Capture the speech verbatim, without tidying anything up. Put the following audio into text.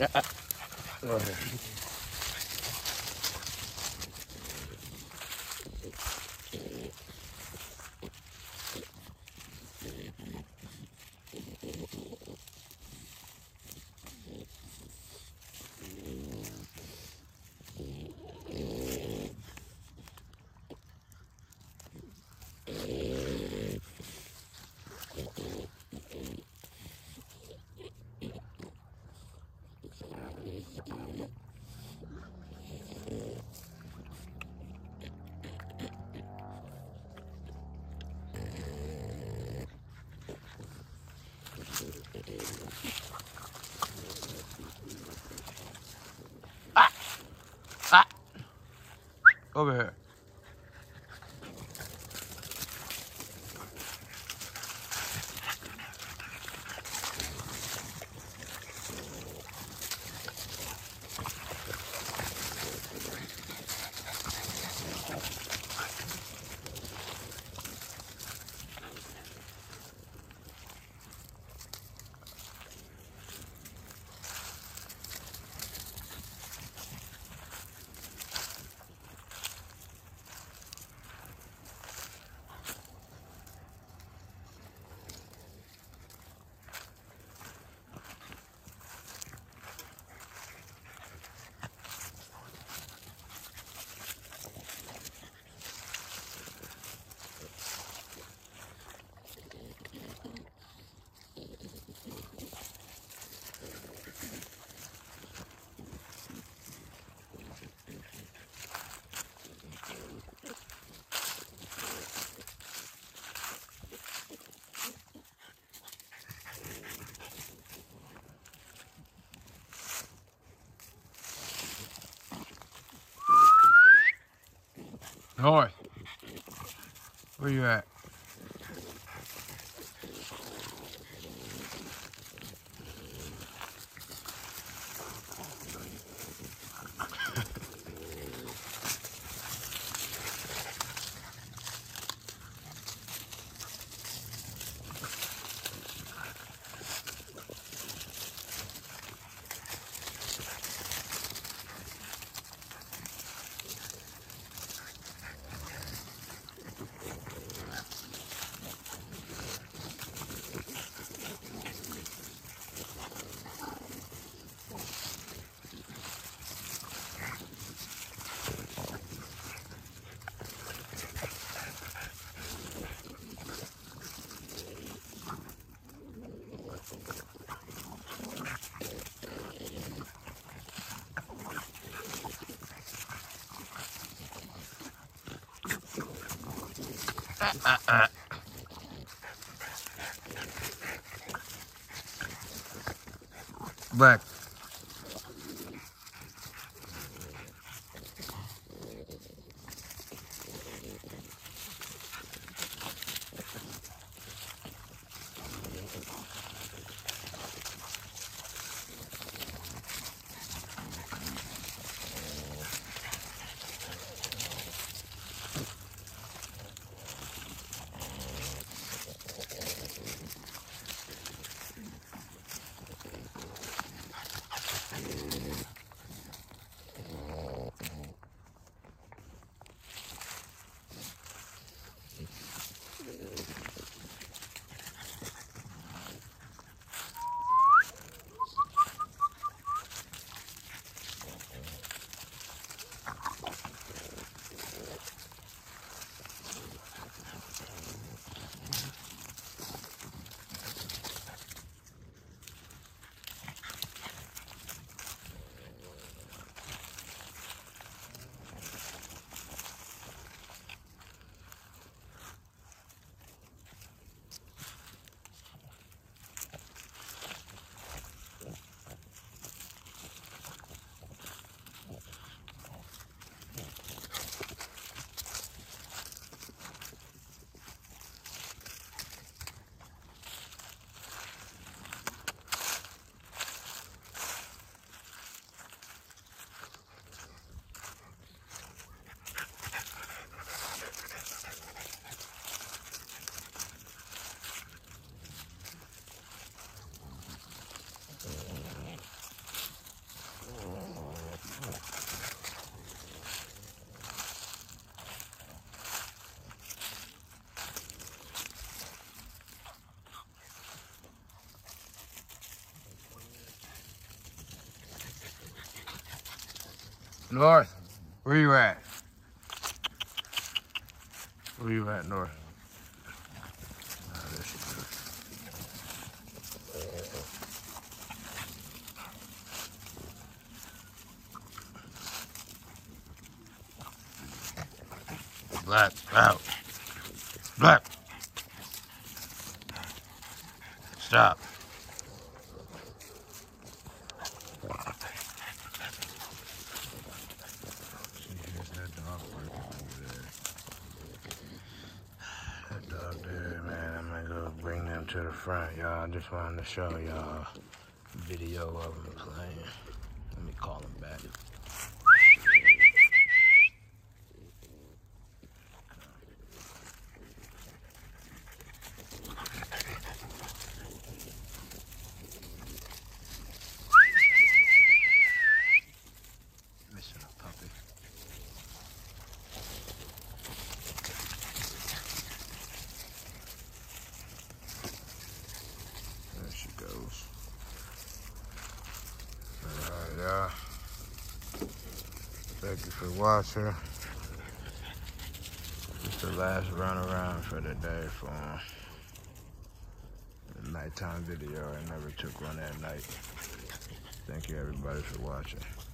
Go ahead. Ah! Ah! Over here. North. Where you at? Uh, uh, uh. Black. North, where you at? Where you at, North? Oh, there she goes. Black, out. Black. Stop. See, here's that dog working over there. That dog there, man. I'm gonna go bring them to the front, y'all. I just wanted to show y'all a video of them playing. Let me call them back. Alright, y'all. Thank you for watching. It's the last run around for the day for him. The nighttime video. I never took one at night. Thank you everybody for watching.